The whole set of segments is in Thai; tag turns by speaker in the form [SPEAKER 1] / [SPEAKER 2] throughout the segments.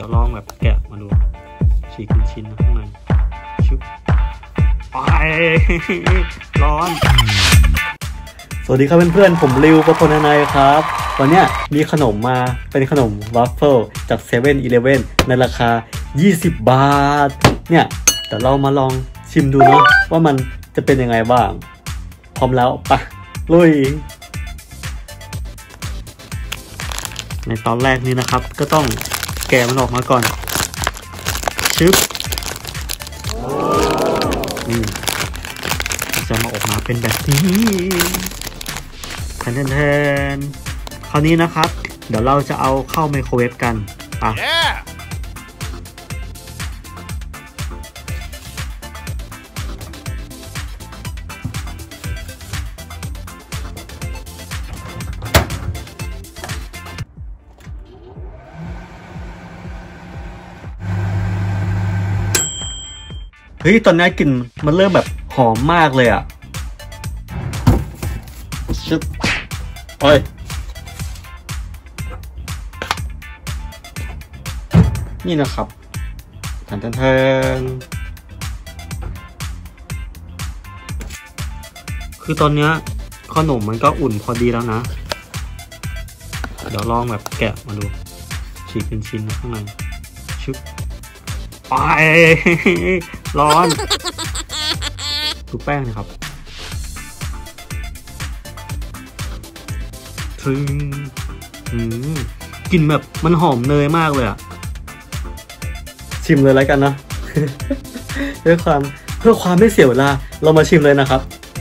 [SPEAKER 1] ยวลองแบบแกะมาดูฉีกเป็นชิ้นนะข้างในชุบร้อนสวัสดีครับเพื่อนๆผมริวประพลนายครับวันนี้มีขนมมาเป็นขนมวัฟเฟิลจาก7-Elevenในราคา20 บาทเนี่ยเดี๋ยวเรามาลองชิมดูเนาะว่ามันจะเป็นยังไงบ้างพร้อมแล้วปะลุยในตอนแรกนี้นะครับก็ต้องแกะมันออกมาก่อนชึบจะมาออกมาเป็นแบบนี้แทนคราวนี้นะครับเดี๋ยวเราจะเอาเข้าไมโครเวฟกันอ่ะเฮ้ยตอนนี้กลิ่นมันเริ่มแบบหอมมากเลยอ่ะชึบโอ้ยนี่นะครับแทนคือตอนนี้ขนมมันก็อุ่นพอดีแล้วนะเดี๋ยวลองแบบแกะมาดูฉีกเป็นชิ้นนะข้างในชึบร้อนดูแป้งนะครับกลิ่นแบบมันหอมเนยมากเลยอ่ะชิมเลยแล้วกันนะ เพื่อความไม่เสียเวลาเรามาชิมเลยนะครับ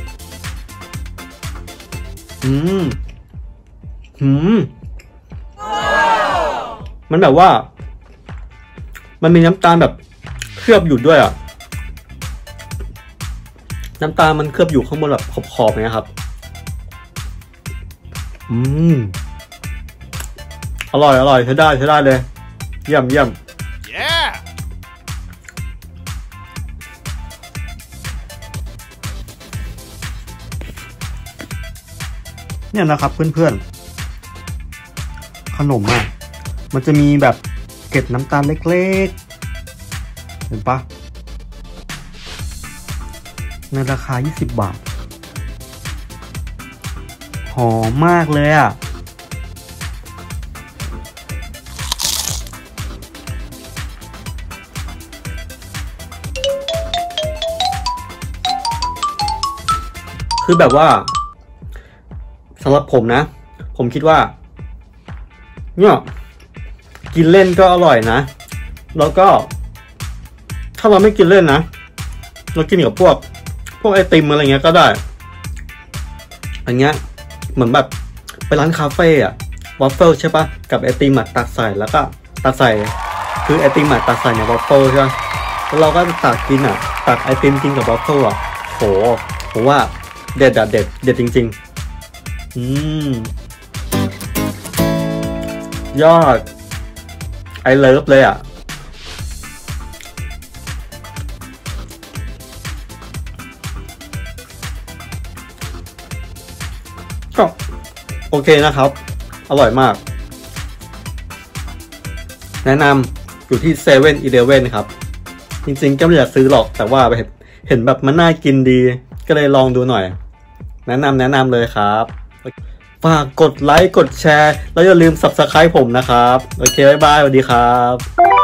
[SPEAKER 1] มันแบบว่ามันมีน้ำตาลแบบเคลือบอยู่ด้วยอ่ะน้ำตาลมันเคลือบอยู่ข้างบนแบบขอบๆเนี่ยครับอร่อยใช้ได้เลยเยี่ยมเนี่ยนะครับเพื่อนๆขนมอ่ะมันจะมีแบบเกล็ดน้ำตาลเล็กๆเห็นปะในราคา20 บาทหอมมากเลยอ่ะคือแบบว่าสำหรับผมนะผมคิดว่าเนี่ยกินเล่นก็อร่อยนะแล้วก็ถ้าเราไม่กินเล่นนะเรากินกับพวกไอติมอะไรเงี้ยก็ได้อันเงี้ยเหมือนแบบไปร้านคาเฟ่อะวัฟเฟิลใช่ปะกับไอติมตักใส่แล้วก็ตักใส่คือไอติมตักใส่ในวัฟเฟิลใช่ปะแล้วเราก็ตักกินตักไอติมกินกับวัฟเฟิลโหผมว่าเด็ดจริงๆยอดไอเลิฟเลยก็โอเคนะครับอร่อยมากแนะนำอยู่ที่7-Elevenครับจริงๆก็ไม่อยากซื้อหรอกแต่ว่าเห็นแบบมันน่ากินดีก็เลยลองดูหน่อยแนะนำเลยครับฝากกดไลค์กดแชร์แล้วอย่าลืม Subscribe ผมนะครับโอเคบ๊ายบายสวัสดีครับ